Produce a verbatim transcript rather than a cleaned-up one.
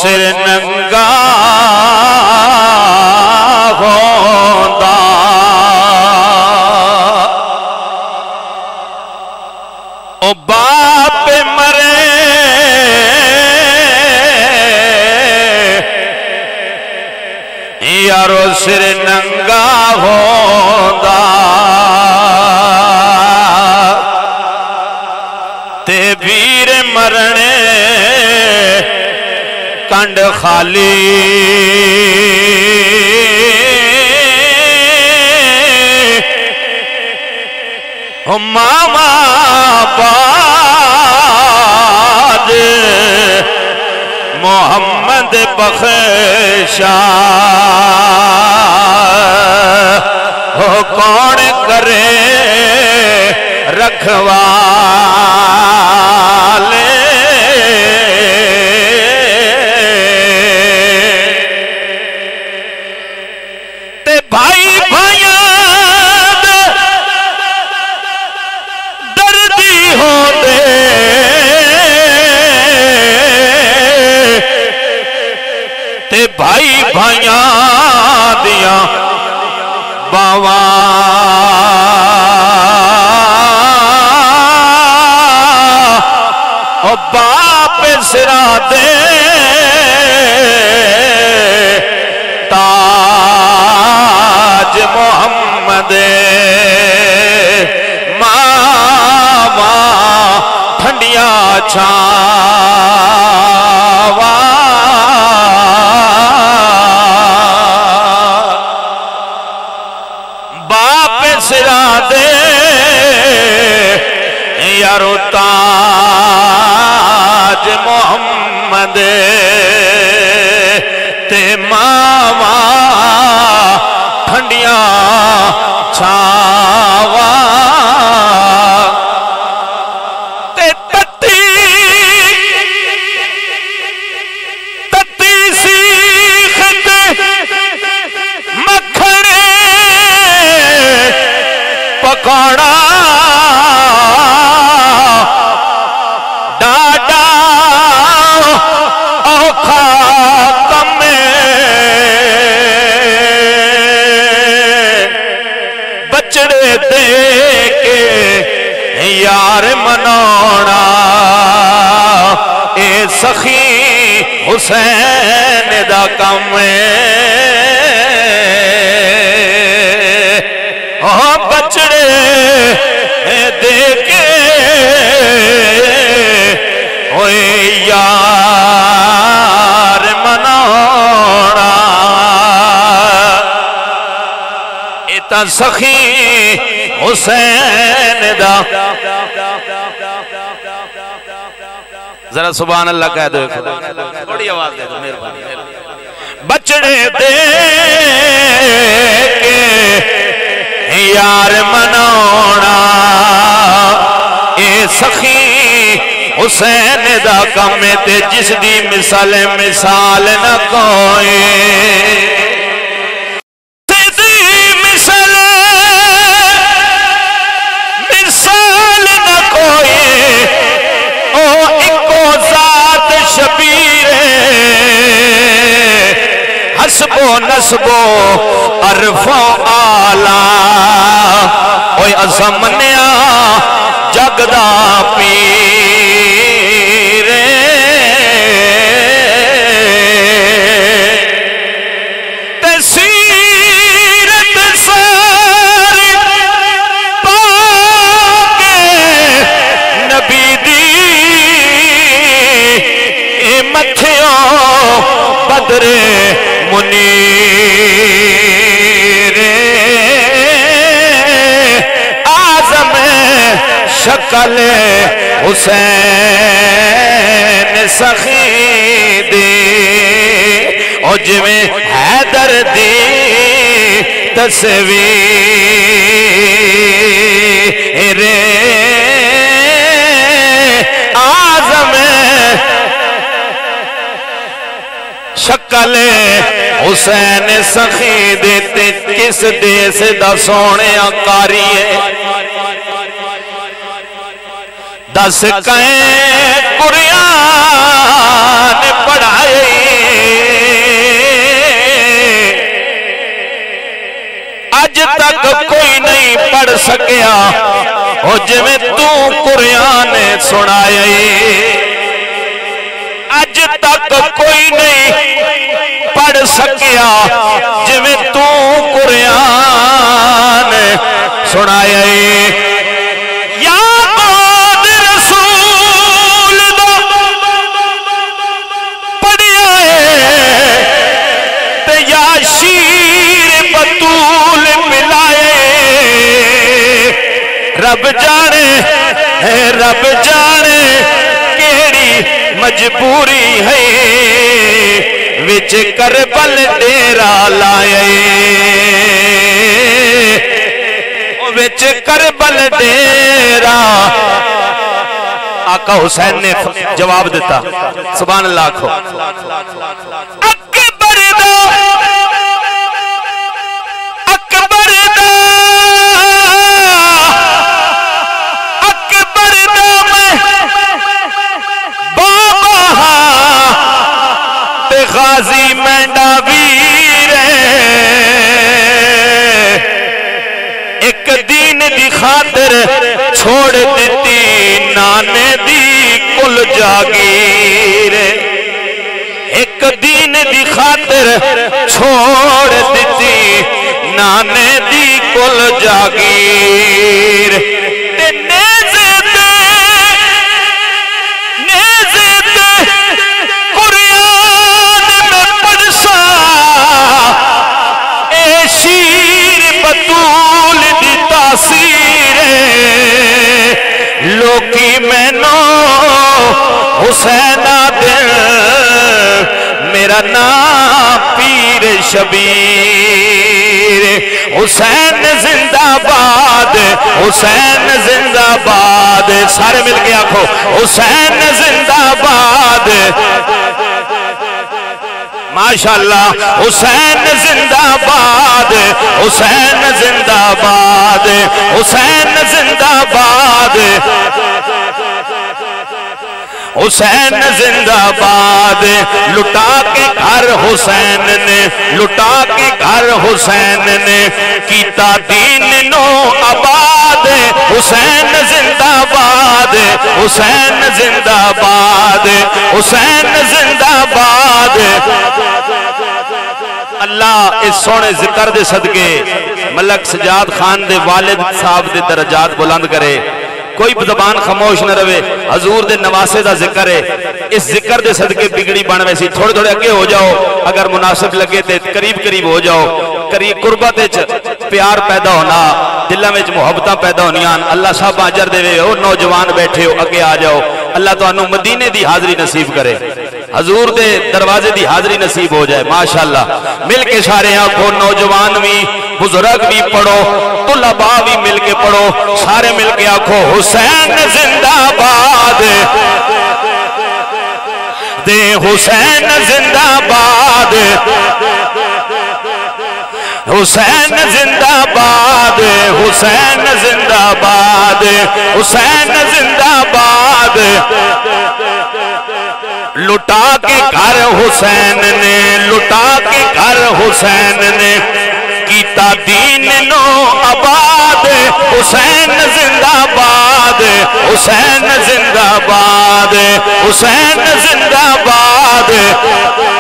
سر ننگا ہوندا او باپ مرے یارو سر ننگا ہوندا تے ویر مرنے کنڈ خالی ماما باد محمد بخشا ہو کون کرے رکھوالے تے بھائی بھائیاں دردی ہو دے تے بھائی بھائیاں دیاں باواں او باپ سرا دے تاج محمد ماما ٹھنڈیا چھاوا باپ سرا دے یارو تاج محمد تے ماما ٹھنڈیا چھاوا تے تتی تتی سیخت مکھنے پکوڑا ڈاڈا اوکھا کمے بچڑے دے کے یار منوڑا اے سخی حسین دا کمے بچڑے دے کے اوے یار منوڑا ایتا سخی حسین دا ذرا سبحان اللہ کہہ دو تھوڑی آواز دے دو مہربانی بچڑے دے کے یار منوڑا اے سخی حسین دا کم تے جس دی مثال مثال نہ کوئی دی مثال مثال نہ کوئی او اکو ذات شبیر حسب و نسب و عرف و آلہ اوہ ازمنیا جگدہ پیر تسیرت ساری پاکے نبی دی اے متھیوں بدر منیر آزم شکل حسین سخی دی او جویں حیدر دی تصویر آزم شکل حسین سخی دیتے کس دیس دا سونے آکاری ہے دس کہیں قرآن پڑھائی اج تک کوئی نہیں پڑھ سکیا او جویں تو قرآن سنایا اج تک کوئی نہیں پڑھ سکیا جویں تو قرآن سنایا یا بعد رسول دا پڑھیا تے یا شیر بطول ملائے رب جانے رب جانے کیڑی مجبوری ہے وچ کربل ڈیرا لائے وچ کربل ڈیرا آقا حسین نے جواب دیتا سبحان اللہ کھو اکبر دا اکبر دا اکبر دا میں بابا تے غازی مینڈا ویر ایک دین دی خاطر چھوڑ دیتی نانے دی کل جاگیر ایک دین دی خاطر چھوڑ دیتی نانے دی کل جاگیر تے نیزے تے نیزے تے قرآن میں پڑھسا اے شیر بطول دی تاثیر لوکی میں نو حسینہ دل میرا نام پیر شبیر حسین زندہ باد حسین زندہ باد سارے مل کے آنکھو حسین زندہ باد ماشاءاللہ حسین زندہ باد حسین زندہ باد حسین زندہ باد حسین زندہ باد لٹا کے گھر حسین نے لٹا کے گھر حسین نے کیتا دین نو آباد حسین زندہ باد حسین زندہ باد حسین زندہ باد اللہ اس سونے ذکر دے صدقے ملک سجاد خان دے والد صاحب دے درجات بلند کرے کوئی زبان خاموش نہ رہے حضور دے نواسے دا ذکر ہے اس ذکر دے صدقے بگڑی بن ویسی تھوڑے تھوڑے اگے ہو جاؤ اگر مناسب لگے تے قریب قریب ہو جاؤ قریب قربت پیار پیدا ہونا دلوں میں محبتاں پیدا ہونیاں اللہ صاحب اجر دے او نوجوان بیٹھے ہو اگے آ جاؤ اللہ تانوں مدینے دی حاضری نصیب کرے حضور دے دروازے دی حاضری نصیب ہو جائے ماشاءاللہ مل کے سارے آنکھو نوجوان بھی بزرگ بھی پڑھو طلباء بھی مل کے پڑھو سارے مل کے آنکھو حسین زندہ باد دے حسین زندہ باد حسین زندہ باد حسین زندہ باد حسین زندہ باد لٹا کے گھر حسین نے لٹا کے گھر حسین نے کیتا دین نو آباد حسین زندہ باد حسین زندہ باد حسین زندہ باد